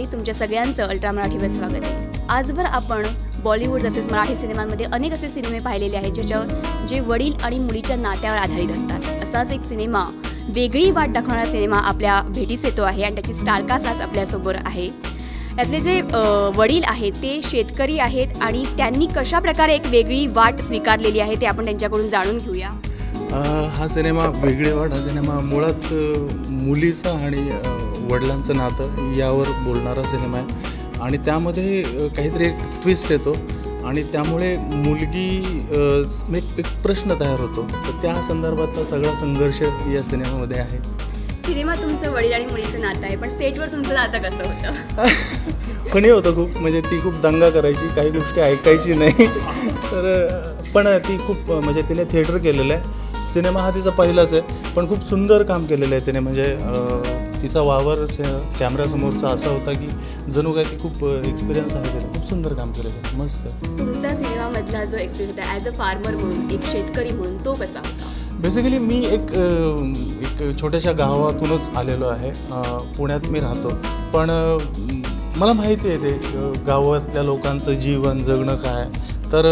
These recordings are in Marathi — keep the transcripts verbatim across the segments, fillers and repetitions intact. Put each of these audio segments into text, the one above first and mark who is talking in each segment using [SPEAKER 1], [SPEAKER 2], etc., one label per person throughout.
[SPEAKER 1] तुमच्या सगळ्यांचं अल्ट्रा मराठीवर स्वागत आहे। आजवर आपण बॉलिवूड तसेच मराठी सिनेमांमध्ये अनेक असे सिनेमे पाहिलेले आहेत ज्याच्यावर जे वडील आणि मुलीच्या नात्यावर आधारित असतात। असाच एक सिनेमा, वेगळी वाट दाखवणारा सिनेमा आपल्या भेटीस येतो आहे आणि त्याची स्टारकास्ट आज आपल्यासमोर आहे। यातले जे वडील आहेत ते शेतकरी आहेत आणि त्यांनी कशा प्रकारे एक वेगळी वाट स्वीकारलेली आहे ते आपण त्यांच्याकडून जाणून घेऊया।
[SPEAKER 2] हा सिनेमा वेगळी वाट हा सिनेमा मुळात मुलीचं आणि वडिलांचं नातं यावर बोलणारा सिनेमा आहे आणि त्यामध्ये काहीतरी एक ट्विस्ट येतो आणि त्यामुळे मुलगी एक एक प्रश्न तयार होतो, तर त्या संदर्भातला सगळा संघर्ष या सिनेमामध्ये आहे।
[SPEAKER 1] सिनेमा तुमचं वडील आणि मुलीचं नातं आहे, पण सेटवर तुमचं नातं कसं होतं?
[SPEAKER 2] फनी होतं खूप, म्हणजे ती खूप दंगा करायची, काही गोष्टी ऐकायची नाही, तर पण ती खूप म्हणजे तिने थिएटर केलेलं आहे। सिनेमा हा तिचा पहिलाच आहे, पण खूप सुंदर काम केलेलं आहे तिने, म्हणजे तिचा वावर कॅमेऱ्यासमोरचा असा होता की जणू काय ती खूप एक्सपिरियन्स आहे, तिला खूप सुंदर काम केलं आहे, मस्त।
[SPEAKER 1] तुमचा सिनेमामधला जो एक्सपिरियन्स होता ॲज अ फार्मर म्हणून, एक शेतकरी म्हणून, तो कसा होता?
[SPEAKER 2] बेसिकली मी एक एक छोट्याशा गावातूनच आलेलो आहे, पुण्यात मी राहतो, पण मला माहिती आहे ते गावातल्या लोकांचं जीवन जगणं काय, तर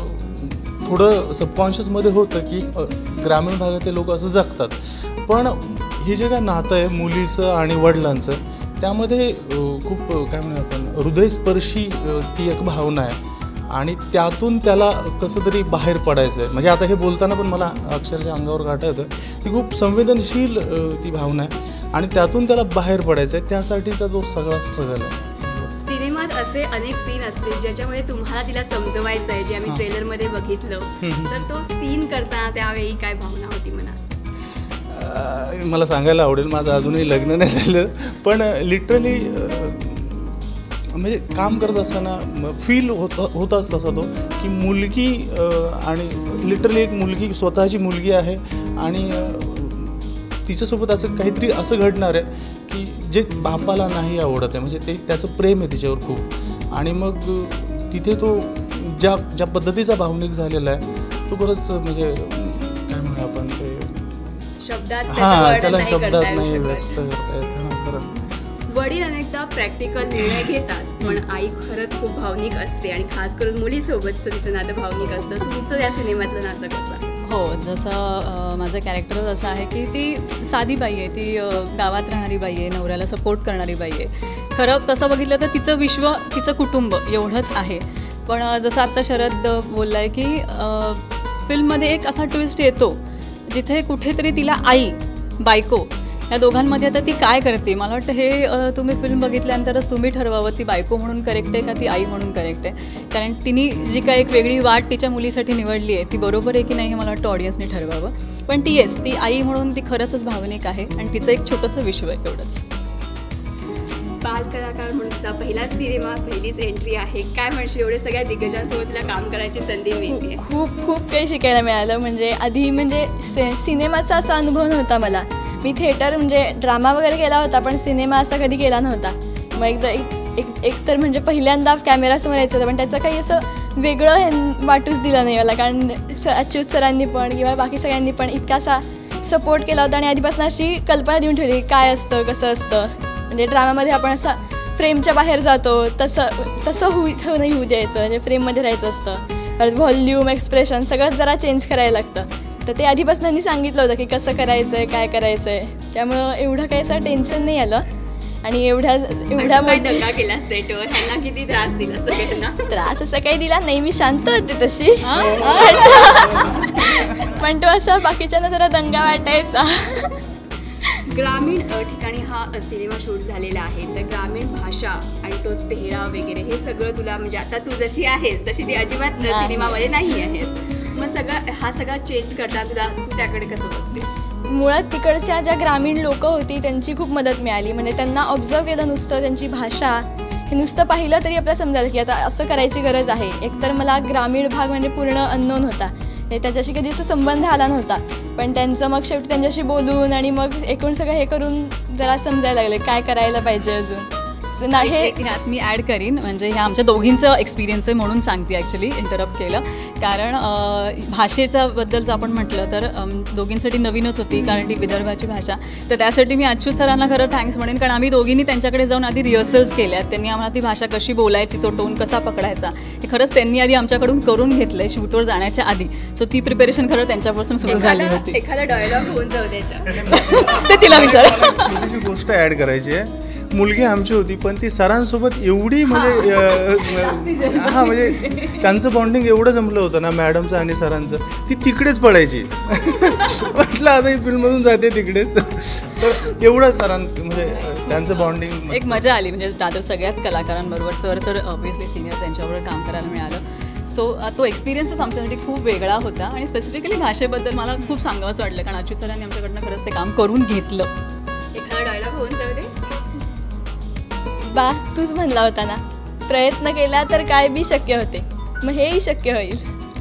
[SPEAKER 2] थोडं सबकॉन्शियसमध्ये होतं की ग्रामीण भागातले लोक असं जगतात, पण हे जे काय नातं आहे मुलीचं आणि वडिलांचं, त्यामध्ये खूप काय म्हणू आपण हृदयस्पर्शी ती एक भावना आहे आणि त्यातून त्याला कसं तरी बाहेर पडायचं आहे। म्हणजे आता हे बोलताना पण मला अक्षरशः अंगावर काटा येतं, ती खूप संवेदनशील ती भावना आहे आणि त्यातून त्याला बाहेर पडायचं आहे, त्यासाठीचा जो सगळा स्ट्रगल आहे।
[SPEAKER 1] सिनेमात असे अनेक सीन असतील ज्याच्यामध्ये तुम्हाला तिला समजवायचं आहे, जे आम्ही ट्रेलरमध्ये बघितलं, तर तो सीन करताना त्यावेळी काय भावना होती मनात?
[SPEAKER 2] मला सांगायला आवडेल, माझं अजूनही लग्न नाही झालं, पण लिटरली म्हणजे काम करत असताना फील होत होताच तसा तो की मुलगी आणि लिटरली एक मुलगी स्वतःची मुलगी आहे आणि तिच्यासोबत असं काहीतरी असं घडणार आहे की जे बापाला नाही आवडत आहे, म्हणजे ते त्याचं प्रेम आहे तिच्यावर खूप, आणि मग तिथे तो ज्या ज्या पद्धतीचा भावनिक झालेला आहे तो बरंच म्हणजे काय म्हणू आपण ते
[SPEAKER 1] शब्दात
[SPEAKER 2] हां त्याला शब्दात नाही व्यक्त करता येत।
[SPEAKER 1] वडील अनेकदा प्रॅक्टिकल निर्णय घेतात, पण आई खरंच खूप भावनिक असते आणि खास करून मुलीसोबतचं तिचं नातं भावनिक असतं। तुमचं या सिनेमातलं नातं कसं?
[SPEAKER 3] हो, जसं माझं कॅरेक्टर असं आहे की ती साधी बाई आहे, ती गावात राहणारी बाई आहे, नवऱ्याला सपोर्ट करणारी बाई आहे। खरं तसं बघितलं तर तिचं विश्व, तिचं कुटुंब एवढंच आहे, पण जसं आत्ता शरद बोलला आहे की फिल्ममध्ये एक असा ट्विस्ट येतो जिथे कुठेतरी तिला आई बायको या दोघांमध्ये आता ती काय करते, मला वाटतं हे तुम्ही फिल्म बघितल्यानंतरच तुम्ही ठरवावं ती बायको म्हणून करेक्ट आहे का ती आई म्हणून करेक्ट आहे, कारण तिने जी काय एक वेगळी वाट तिच्या मुलीसाठी निवडली आहे ती बरोबर आहे की नाही हे मला वाटतं ऑडियन्सने ठरवावं, पण ती येस ती आई म्हणून ती खरंच भावनिक आहे आणि तिचं एक छोटंसं विश्व आहे एवढंच।
[SPEAKER 1] बाल कलाकार म्हणून तिचा पहिलाच सिनेमा, पहिलीच एंट्री आहे, काय म्हणशील एवढे सगळ्या दिग्गजांसोबत तिला काम करायची संधी मिळते?
[SPEAKER 4] खूप खूप काही शिकायला मिळालं, म्हणजे आधी म्हणजे से सिनेमाचा असा अनुभव नव्हता मला, मी थिएटर म्हणजे ड्रामा वगैरे केला होता पण सिनेमा असा कधी केला नव्हता। मग एकदा एक एक एक तर म्हणजे पहिल्यांदा कॅमेरासमोर यायचं होतं, पण त्याचं काही असं वेगळं हे वाटूच दिलं नाही मला, कारण स अच्युत सरांनी पण किंवा बाकी सगळ्यांनी पण इतका असा सपोर्ट केला होता आणि आधीपासून अशी कल्पना देऊन ठेवली काय असतं कसं असतं, म्हणजे ड्रामामध्ये आपण असं फ्रेमच्या बाहेर जातो तसं तसं होऊ नाही होऊ द्यायचं, म्हणजे फ्रेममध्ये राहायचं असतं, परत व्हॉल्यूम एक्सप्रेशन सगळं जरा चेंज करायला लागतं, तर ते आधीपासून त्यांनी सांगितलं होतं की कसं करायचं आहे काय करायचं आहे, त्यामुळं एवढं काही असं टेन्शन नाही आलं। आणि एवढ्या एवढ्या
[SPEAKER 1] दंगा केला सेटवर, ह्यांना किती त्रास दिला सगळ्यांना?
[SPEAKER 4] त्रास असं काही दिला नाही, मी शांत होते तशी, पण तो असं बाकीच्यांना जरा दंगा वाटायचा।
[SPEAKER 1] ग्रामीण ठिकाणी हा सिनेमा शूट झालेला आहे, तर ग्रामीण भाषा आणि तोच पेहराव वगैरे हे सगळं तुला, म्हणजे आता तू जशी आहेस तशी ती अजिबात सिनेमामध्ये नाही आहेस, मग सगळं हा सगळा चेंज करता तुला तू त्याकडे कसं बघते?
[SPEAKER 4] मुळात तिकडच्या ज्या ग्रामीण लोकं होती त्यांची खूप मदत मिळाली, म्हणजे त्यांना ऑब्झर्व केलं नुसतं, त्यांची भाषा हे नुसतं पाहिलं तरी आपल्याला समजायचं की आता असं करायची गरज आहे। एकतर मला ग्रामीण भाग म्हणजे पूर्ण अननोन होता, त्याच्याशी कधी असं संबंध आला नव्हता, पण त्यांचं मग शेवटी त्यांच्याशी बोलून आणि मग एकूण सगळं हे करून जरा समजायला लागले काय करायला पाहिजे अजून, स- ना हे
[SPEAKER 3] एक- ह्यात मी ॲड करीन, म्हणजे ह्या आमच्या दोघींचं एक्सपिरियन्स आहे म्हणून सांगते, ॲक्च्युली इंटरप्ट केलं. कारण अं, भाषेच्या बद्दलचं आपण म्हटलं तर अं, दोघींसाठी नवीनच होती, कारण ती विदर्भाची भाषा. तर त्यासाठी मी अच्युत सरांना खरं थँक्स म्हणेन, कारण आम्ही दोघींनी त्यांच्याकडे जाऊन आधी रिहर्सल्स केल्यात. त्यांनी आम्हाला ती भाषा कशी बोलायची, तो टोन कसा पकडायचा, हे खरंच त्यांनी आधी आमच्याकडून करून घेतलं आहे शूटवर जाण्याच्या आधी. सो ती प्रिपेरेशन खरं त्यांच्यापासून सुरू झाली
[SPEAKER 1] एखादा
[SPEAKER 3] होती.
[SPEAKER 1] एखादा डायलॉग होऊन जाऊ त्याच्या.
[SPEAKER 3] ते तिला विचार.
[SPEAKER 2] छोटीशी गोष्ट ॲड करायची आहे. मुलगी आमची होती, पण ती सरांसोबत एवढी म्हणजे अ, हा म्हणजे त्यांचं बॉन्डिंग एवढं जमलं होतं ना, मॅडमचं आणि सरांचं, ती तिकडेच पडायची. म्हटलं आता ही फिल्ममधून जाते तिकडेच. तर एवढं सरां म्हणजे त्यांचं बॉन्डिंग
[SPEAKER 3] एक मजा आली, म्हणजे दादर सगळ्याच कलाकारांबरोबर. सर तर ऑब्व्हियसली सिनियर, त्यांच्याबरोबर काम करायला मिळालं. सो तो एक्सपिरियन्सच आमच्यासाठी खूप वेगळा होता. आणि स्पेसिफिकली भाषेबद्दल मला खूप सांगावंसं वाटलं, कारण अच्युत सरांनी आमच्याकडनं खरंच ते काम करून घेतलं.
[SPEAKER 1] एखादा डायलॉग होऊन जाऊ दे.
[SPEAKER 4] बा तूच म्हणला होता ना, प्रयत्न केला तर काय बी शक्य होते, मग हेही शक्य होईल.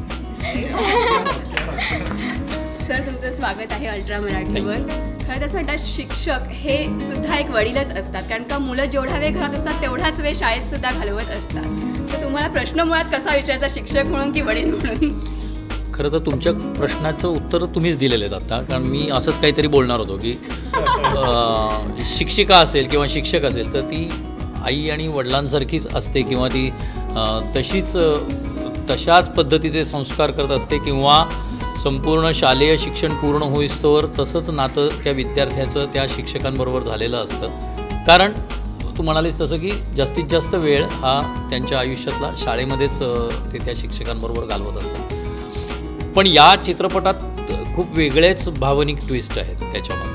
[SPEAKER 1] सर तुमचं स्वागत आहे अल्ट्रा मराठीवर. खरं तसं म्हणतात शिक्षक हे सुद्धा एक वडीलच असतात, कारण का मुलं जेवढा वेळ घरात असतात तेवढाच वेळ शाळेत सुद्धा घालवत असतात. तर तुम्हाला प्रश्न मुळात कसा विचारायचा, शिक्षक म्हणून की वडील म्हणून?
[SPEAKER 5] खरं तर तुमच्या प्रश्नाचं उत्तर तुम्हीच दिलेलं आहेत आता, कारण मी असंच काहीतरी बोलणार होतो की अं, शिक्षिका असेल किंवा शिक्षक असेल तर ती आई आणि वडिलांसारखीच असते, किंवा ती अं, तशीच तशाच पद्धतीचे संस्कार करत असते, किंवा संपूर्ण शालेय शिक्षण पूर्ण होईस्तोवर तसंच नातं त्या विद्यार्थ्याचं त्या शिक्षकांबरोबर झालेलं असतं. कारण तू म्हणालीस तसं की जास्तीत जास्त वेळ हा त्यांच्या आयुष्यातला शाळेमध्येच ते त्या शिक्षकांबरोबर घालवत असतात. पण या चित्रपटात खूप वेगळेच भावनिक ट्विस्ट आहेत त्याच्यामध्ये.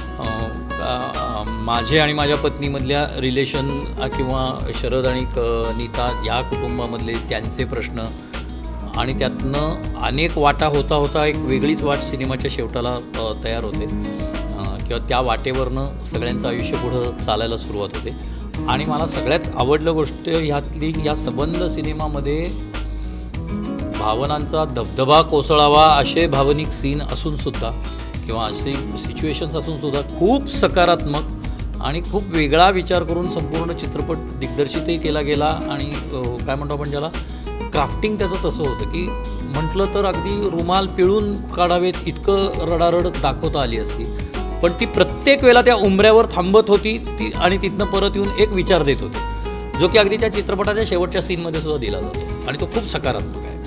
[SPEAKER 5] माझे आणि माझ्या पत्नीमधल्या रिलेशन, किंवा शरद आणि क नीता या कुटुंबामधले त्यांचे प्रश्न, आणि त्यातनं अनेक वाटा होता होता एक वेगळीच वाट सिनेमाच्या शेवटाला तयार होते, किंवा त्या वाटेवरनं सगळ्यांचं आयुष्य पुढं चालायला सुरुवात होते. आणि मला सगळ्यात आवडलं गोष्ट ह्यातली, या संबंध सिनेमामध्ये भावनांचा धबधबा कोसळावा असे भावनिक सीन असूनसुद्धा, किंवा असे सिच्युएशन्स असूनसुद्धा खूप सकारात्मक आणि खूप वेगळा विचार करून संपूर्ण चित्रपट दिग्दर्शितही केला गेला. आणि काय म्हणतो आपण ज्याला क्राफ्टिंग त्याचं तसं होतं की म्हटलं तर अगदी रुमाल पिळून काढावेत इतकं रडारड दाखवता आली असती, पण ती प्रत्येक वेळेला त्या उंबऱ्यावर थांबत होती ती, आणि तिथनं परत येऊन एक विचार देत होती, जो की अगदी त्या चित्रपटाच्या शेवटच्या सीनमध्ये सुद्धा दिला जातो, आणि तो खूप सकारात्मक आहे.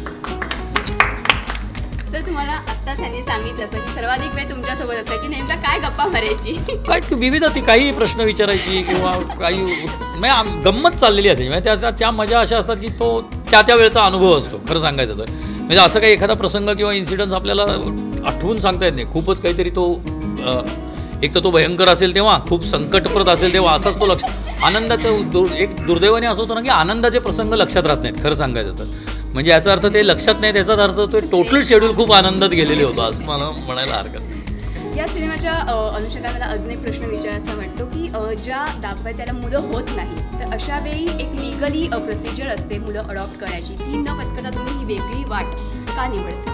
[SPEAKER 1] सर तुम्हाला आत्ताच त्यांनी सांगितलं असं की सर्वाधिक वेळ तुमच्यासोबत असायची, नेमका काय गप्पा मारायची?
[SPEAKER 5] काय विविध ती काही प्रश्न विचारायची, किंवा काही म्हणजे आम- गंमत चाललेली असते. म्हणजे त्या त्या त्या मजा अशा असतात की तो त्या त्या वेळचा अनुभव असतो खरं सांगायचं तर. म्हणजे असं काही एखादा प्रसंग किंवा इन्सिडन्स आपल्याला आठवून सांगता येत नाही. खूपच काहीतरी तो एक तर तो भयंकर असेल तेव्हा, खूप संकटप्रद असेल तेव्हा, असाच तो लक्ष आनंदाचं दुर एक दुर्दैवाने असं होतं ना की आनंदाचे प्रसंग लक्षात राहत नाहीत खरं सांगायचं तर. म्हणजे याचा अर्थ ते लक्षात नाही, त्याचाच अर्थ तो टोटल शेड्यूल खूप आनंदात गेलेले होतं असं मला म्हणायला हरकत नाही.
[SPEAKER 1] या सिनेमाच्या अनुषंगाने मला अजून एक प्रश्न विचारायचा वाटतो की अ, ज्या दाम्पत्याला मुलं होत नाही, तर अशा वेळी एक लिगली प्रोसिजर असते मुलं अडॉप्ट करण्याची, ती न पत्करता तुम्ही ही वेगळी वाट का निवडता?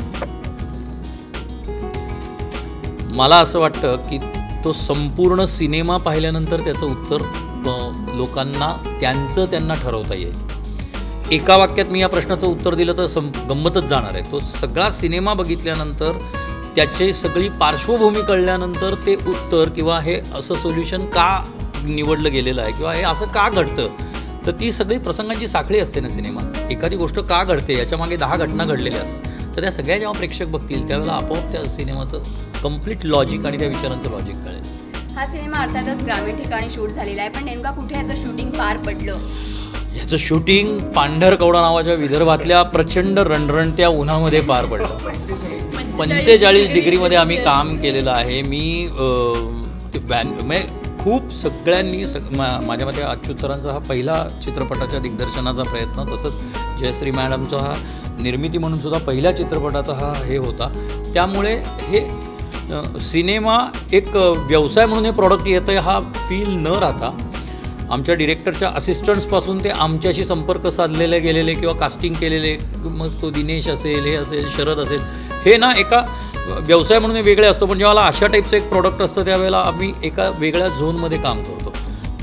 [SPEAKER 5] मला असं वाटतं की तो संपूर्ण सिनेमा पाहिल्यानंतर त्याचं उत्तर अ, लोकांना त्यांचं त्यांना ठरवता येईल. एका वाक्यात मी या प्रश्नाचं उत्तर दिलं तर सं गंमतच जाणार आहे. तो सगळा सिनेमा बघितल्यानंतर, त्याची सगळी पार्श्वभूमी कळल्यानंतर ते उत्तर, किंवा हे असं सोल्युशन का निवडलं गेलेलं आहे, किंवा हे असं का घडतं, तर ती सगळी प्रसंगांची साखळी असते ना सिनेमात. एखादी गोष्ट का घडते याच्यामागे दहा घटना घडलेल्या असतात, तर त्या सगळ्या जेव्हा प्रेक्षक बघतील त्यावेळेला आपोआप त्या सिनेमाचं कम्प्लीट लॉजिक आणि त्या विचारांचं लॉजिक कळेल.
[SPEAKER 1] हा सिनेमा अर्थातच ग्रामीण ठिकाणी शूट झालेला आहे, पण नेमका कुठे याचं शूटिंग पार पडलं?
[SPEAKER 5] ह्याचं शूटिंग पांढरकवडा नावाच्या विदर्भातल्या प्रचंड रणरणत्या उन्हामध्ये पार पडलं. पंचेचाळीस डिग्रीमध्ये आम्ही काम केलेलं आहे. मी ते बॅन म्हणजे खूप सगळ्यांनी सग मा माझ्या मते अच्युत सरांचा हा पहिला चित्रपटाच्या दिग्दर्शनाचा प्रयत्न, तसंच जयश्री मॅडमचा हा निर्मिती म्हणून सुद्धा पहिल्या चित्रपटाचा हा हे होता. त्यामुळे हे सिनेमा एक व्यवसाय म्हणून हे प्रॉडक्ट येतं आहे हा फील न राहता, आमच्या डिरेक्टरच्या असिस्टंट्सपासून ते आमच्याशी संपर्क साधलेले गेलेले किंवा कास्टिंग केलेले, मग तो दिनेश असेल, हे असेल, शरद असेल, हे ना एका व्यवसाय म्हणून वेगळे असतो, पण जेव्हा अशा टाईपचं एक प्रॉडक्ट असतं त्यावेळेला आम्ही एका वेगळ्या झोनमध्ये काम करतो.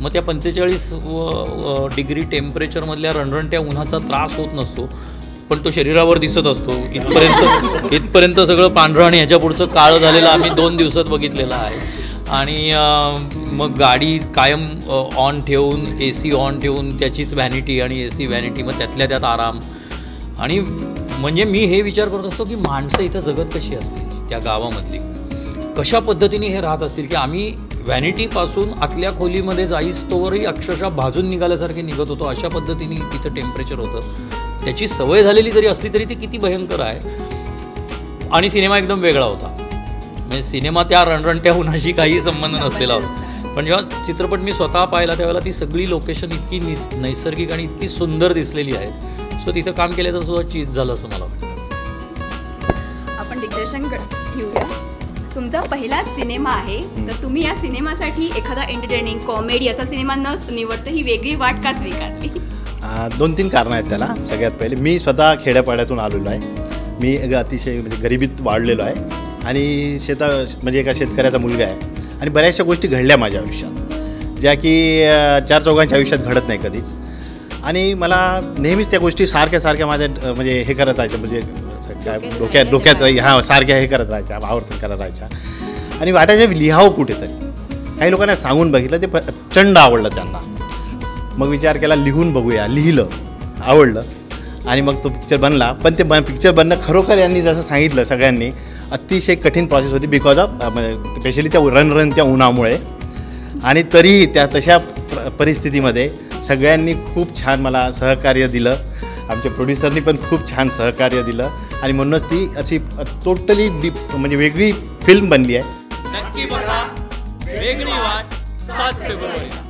[SPEAKER 5] मग त्या पंचेचाळीस डिग्री टेम्परेचरमधल्या रणरणत्या उन्हाचा त्रास होत नसतो, पण तो शरीरावर दिसत असतो. इथपर्यंत इथपर्यंत सगळं पांढरं आणि ह्याच्या पुढचं काळं झालेलं आम्ही दोन दिवसात बघितलेलं आहे. आणि मग गाडी कायम ऑन ठेवून, ए सी ऑन ठेवून, त्याचीच व्हॅनिटी आणि ए सी व्हॅनिटी, मग त्यातल्या त्यात आराम. आणि म्हणजे मी हे विचार करत असतो की माणसं इथं जगत कशी असतील, त्या गावामधली कशा पद्धतीने हे राहत असतील, की आम्ही व्हॅनिटीपासून आतल्या खोलीमध्ये जाईस तोवरही अक्षरशः भाजून निघाल्यासारखे निघत होतो. अशा पद्धतीने तिथं टेम्परेचर होतं. त्याची सवय झालेली जरी असली तरी ती किती भयंकर आहे. आणि सिनेमा एकदम वेगळा होता. म्हणजे सिनेमा त्या रणरणत्या उन्हाशी काही संबंध नसलेला होता. पण जेव्हा चित्रपट मी स्वतः पाहिला त्यावेळेला ती सगळी लोकेशन इतकी निस नैसर्गिक आणि इतकी सुंदर दिसलेली आहेत. सो तिथं काम केल्याचं सुद्धा चीज झालं असं मला वाटतं.
[SPEAKER 1] आपण दिग्दर्शनकडे घेऊया. तुमचा पहिलाच सिनेमा आहे, तर तुम्ही या सिनेमासाठी एखादा एंटरटेनिंग कॉमेडी असा सिनेमा न निवडता ही वेगळी वाट का स्वीकारली?
[SPEAKER 6] दोन तीन कारणं आहेत त्याला. सगळ्यात पहिले, मी स्वतः खेड्यापाड्यातून आलेलो आहे. मी एक अतिशय म्हणजे गरिबीत वाढलेलो आहे आणि शेता म्हणजे एका शेतकऱ्याचा मुलगा आहे. आणि बऱ्याचशा गोष्टी घडल्या माझ्या आयुष्यात, ज्या की चार चौघांच्या आयुष्यात घडत नाही कधीच. आणि मला नेहमीच त्या गोष्टी सारख्या सारख्या माझ्या म्हणजे हे करत राहायच्या, म्हणजे काय डोक्यात डोक्यात हां सारख्या हे करत राहायच्या, आवर्तन करत राहायच्या. आणि वाटायच्या लिहावं कुठेतरी. काही लोकांना सांगून बघितलं, ते प्रचंड आवडलं त्यांना. मग विचार केला लिहून बघूया. लिहिलं, आवडलं आणि मग तो पिक्चर बनला. पण ते बन पिक्चर बनणं खरोखर यांनी जसं सांगितलं सगळ्यांनी अतिशय कठीण प्रोसेस होती, बिकॉज ऑफ स्पेशली त्या रणरणत्या उन्हामुळे. आणि तरीही त्या तशा परिस्थितीमध्ये सगळ्यांनी खूप छान मला सहकार्य दिलं. आमच्या प्रोड्युसरनी पण खूप छान सहकार्य दिलं आणि म्हणूनच ती अशी टोटली डीप म्हणजे वेगळी फिल्म बनली आहे.
[SPEAKER 5] नक्की बघा वेगळी वाट सात फेब्रुवारी.